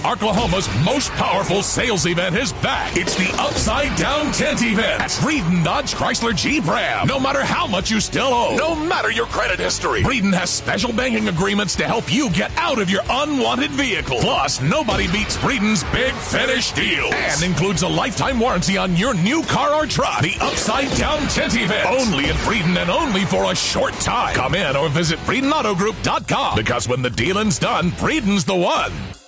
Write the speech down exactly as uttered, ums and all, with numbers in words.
Oklahoma's most powerful sales event is back. It's the Upside Down Tent Event at Breeden Dodge Chrysler Jeep Ram. No matter how much you still owe, no matter your credit history, Breeden has special banking agreements to help you get out of your unwanted vehicle. Plus, nobody beats Breeden's Big Finish deal. And includes a lifetime warranty on your new car or truck. The Upside Down Tent Event. Only at Breeden and only for a short time. Come in or visit Breeden Auto Group dot com because when the dealing's done, Breeden's the one.